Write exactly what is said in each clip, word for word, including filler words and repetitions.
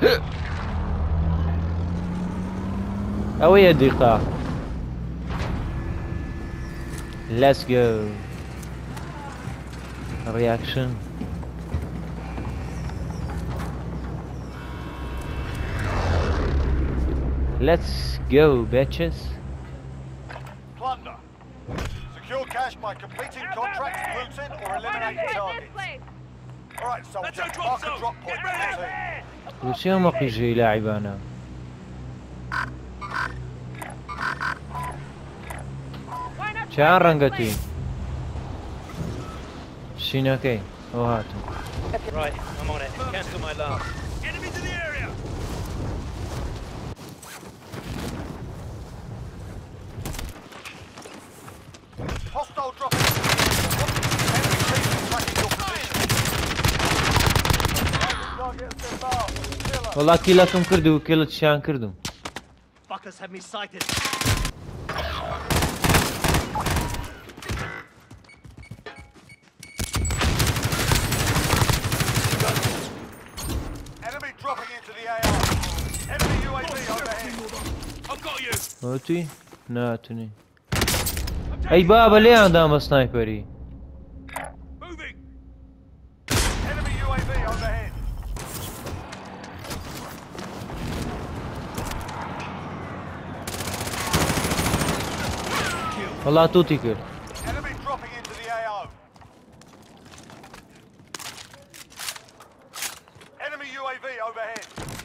اوي دقيقة. Let's go. Reaction. Let's go, bitches. Plunder. Secure cash by completing contracts, looting, or eliminating targets. Alright, soldier, mark a drop point for your team. وشو ما قيجي لاعبانا. شان رنقتي. شيناكي. او هاتو. Right, I'm on it. Cancel my alarm. Enemies in the area! Hostile dropping. Enemy troops tracking your position. Target has been marked. والله كيلكم كردو وكيلة شان كردو. Fuckers have me sighted. Enemy dropping into the A R. Enemy U A V overhead. I've got you. موتي؟ ناتني. اي بابا ليه عندها سنايبري؟ Moving. Enemy U A V overhead. والله توتي كل. Enemy dropping into the A O. Enemy U A V overhead.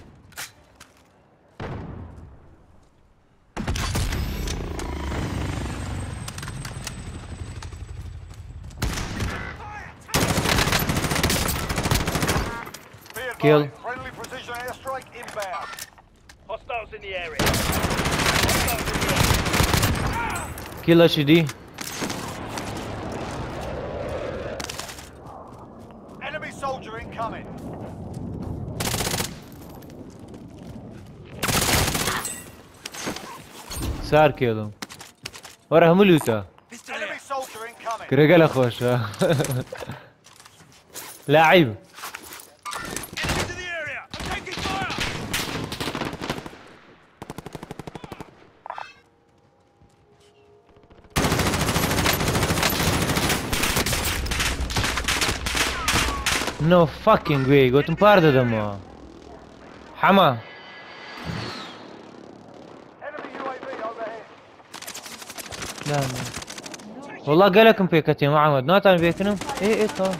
Be advised, Kill. friendly precision airstrike inbound. Hostiles in the area. Hostiles in the area. كيلة شدي. Enemy soldier incoming. صار كيلو. ورا هملوتا. Enemy soldier incoming. كرجال خوش. لاعب. Enemies in the area. I'm taking fire. No fucking way. قلت مباردة دمها. حما. Enemy U A V overhead. لا لا. والله قالكم بيكتي محمد. ناتان بيكنم. ايه ايه طبعا.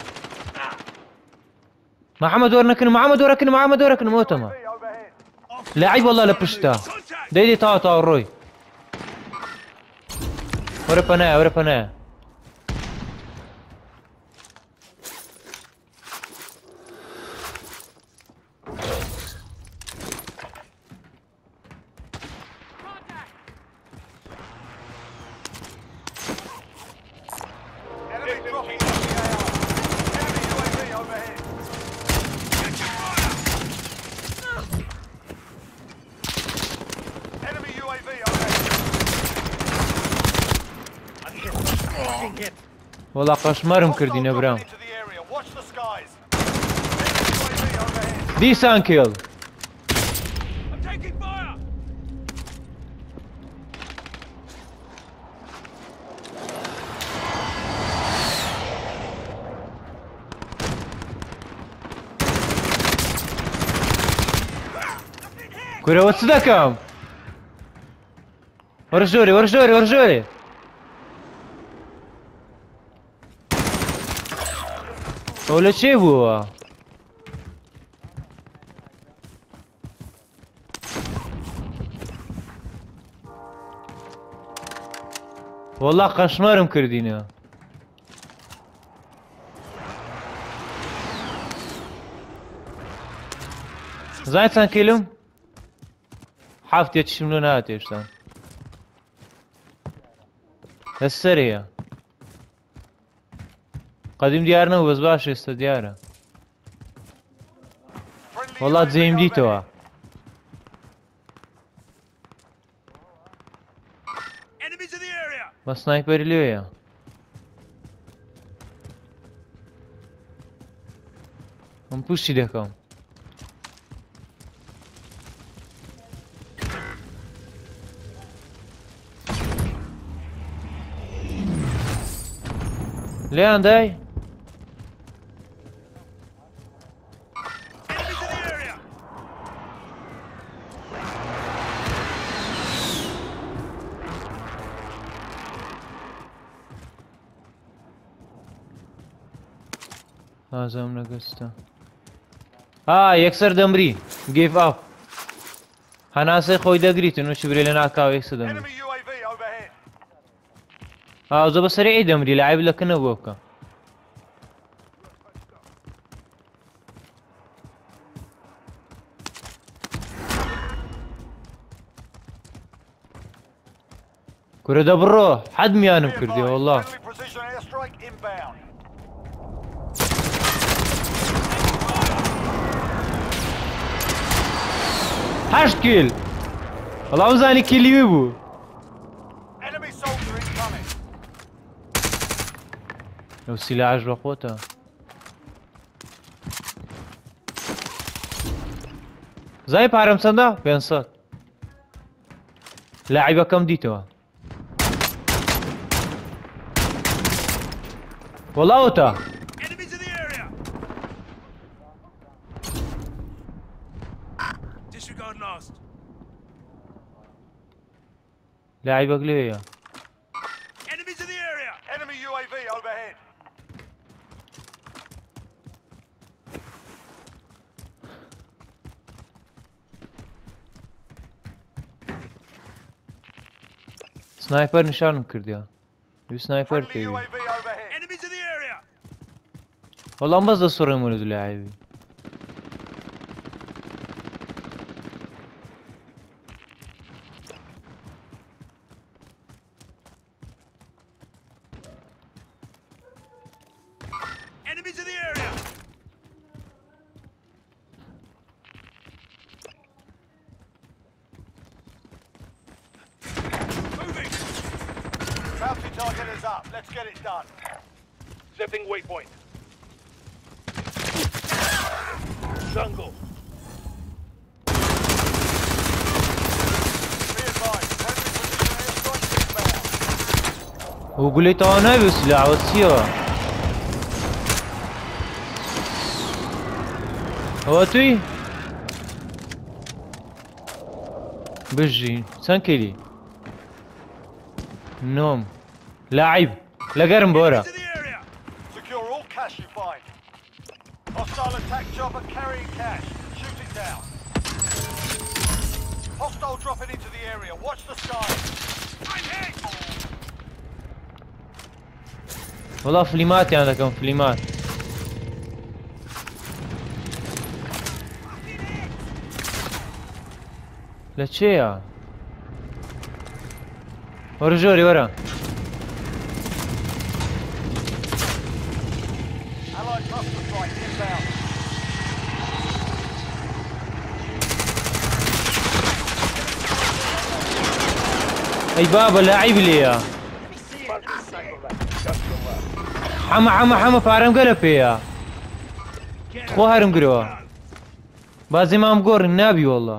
محمد ورنكن محمد وركن محمد وركن موتما. Overhead. لاعب والله لبشتا. ديدي تاو تاو روي. ورا بنايا ورا بنايا. Enemy dropping into the A R. Enemy U A V overhead. Enemy U A V overhead. والله قشمرهم كردين ابراهيم. Into the area. Watch the skies. Enemy U A V overhead. دي سان كيل. I'm taking fire. كورة وتصدقهم. ورجولي ورجولي ورجولي. ولا شيء هو. والله قشمرهم كردينا. زايد سان كيلو حافت يتشملون هاتي اشتان السريع قديم ديارنا وبس باش يست دياره والله تزيم دي توا ما سنايبر ليه هم بوشي دكم ليه داي Enemies in the area. لازم نقصته ها يكسر دمري جيف اب هناسي خوي دقريت انه شبري لنا كاو يكسر دمري Enemy U A V overhead. اه زو بسريع دمري لاعب لك انا بوكا كره دبرو حد ميانم Be كردي advised, والله friendly precision airstrike inbound. هشت كيل والله وزاني كيل يبو Enemy soldier incoming. لو سلاح عجبه قوته زي بارم سندا بينصت لاعبه كم ديتوا والله اوتا Enemies in the area. Disregard last. لاعبك ليه Enemies in the area. Enemy U A V overhead. سنايبر نشانم كرديا يو سنايبر Friendly U كيوي A V overhead. Enemies in the area. والله ما بس صورة مولد لاعبي Enemies in the area. Moving. Bounty target is up. Let's get it done. Setting waypoint. Jungle. Be advised, friendly precision airstrike inbound. وقولي انا بسلاح وسيا هو توي بجي سانكلي نوم لاعب لا قرن بورا To the area. Secure all cash you find. Hostile attack chopper carrying cash. Shoot it down. Hostile dropping into the area. Watch the skies. I'm hit. والله فليمات يعني كم فليمات لا تشيا ورا جوري ورا Allied cluster strike inbound. اي بابا لاعب لي يا حما حما حما فارم قلب يا خو هرم قروا بازي ما مقور النبي والله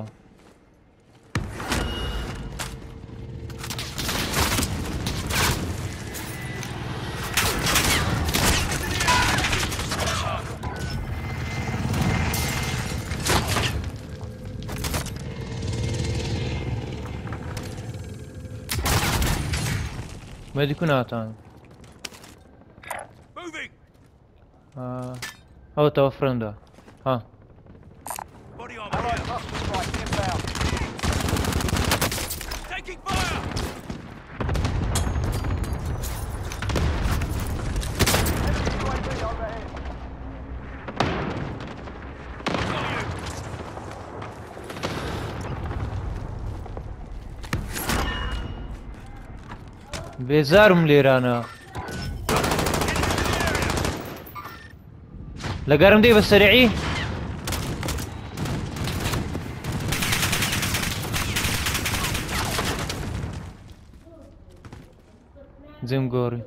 ما يكون هاتان Moving. آه. او توفرن ده ها Body armor. Allied here. cluster strike inbound. Taking fire. Enemy U A V overhead. Got you. بيزارم ليرانا لقارم دي بس سريعي زم قوري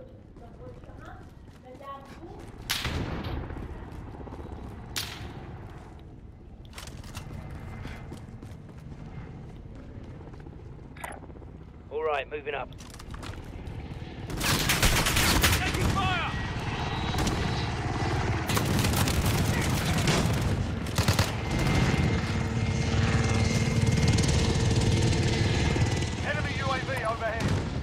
All right, moving up. Taking fire.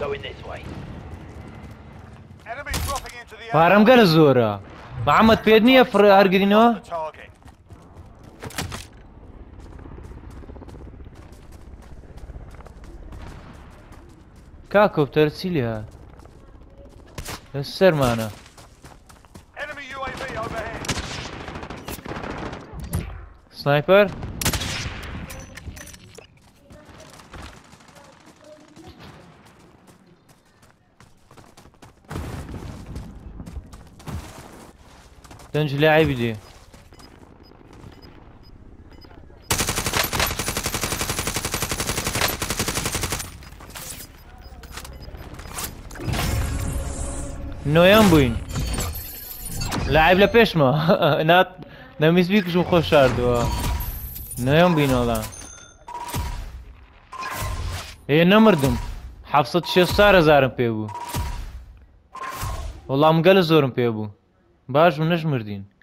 going this way. Enemies dropping into the پارەم گەلە زۆرە محەممەد پێت نییە فڕ هەرگرینەوە the target. کاکۆپتەر چی لێ هات لەس سەرمانە Enemy U A V overhead. سنایپەر دەنج لاعبی لێ نۆیان بووین لاعب لە پێشمە نات دەمیست بیکشم خۆش شاردووە نۆیان بووین وەڵا ئێ نەمردم حەفسەد شێست چوار هەزارم پێ بوو وەڵام گەلە زۆرم پێ بوو باش و نەشمردین